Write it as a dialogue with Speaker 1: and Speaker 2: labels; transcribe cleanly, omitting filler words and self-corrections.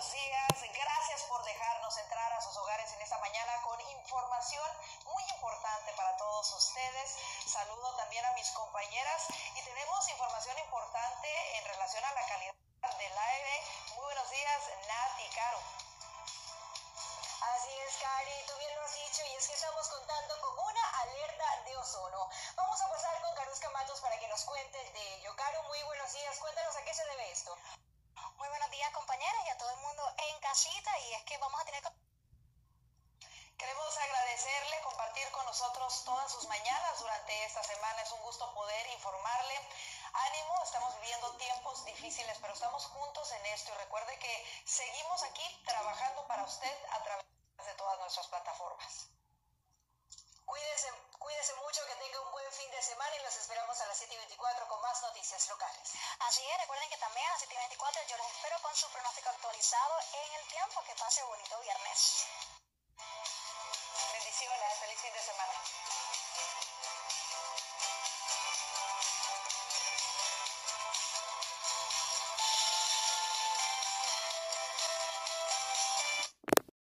Speaker 1: buenos días. Gracias por dejarnos entrar a sus hogares en esta mañana con información muy importante para todos ustedes. Saludo también a mis compañeras y tenemos información importante en relación a la calidad del aire. Muy buenos días, Nat y Caro.
Speaker 2: Así es, Cari, tú bien lo has dicho, y es que estamos contando con una alerta de ozono. Vamos a pasar con Carusca Matos para que nos cuente de ello. Caro, muy buenos días, cuéntanos a qué se debe esto.
Speaker 3: Muy buenos días, compañeras, y a todo el mundo en casita, y es que vamos a tener...
Speaker 1: Queremos agradecerle, compartir con nosotros todas sus mañanas durante esta semana. Es un gusto poder informarle. Ánimo, estamos viviendo tiempos difíciles, pero estamos juntos en esto. Y recuerde que seguimos aquí trabajando para usted a través de todas nuestras plataformas.
Speaker 2: Cuídese mucho, que tenga un buen fin de semana y los esperamos a las 7:24 con más noticias locales.
Speaker 3: Así es, recuerden que también a las 7:24 yo les espero con su pronóstico actualizado en el tiempo. Que pase bonito viernes.
Speaker 1: Bendiciones, feliz fin de semana.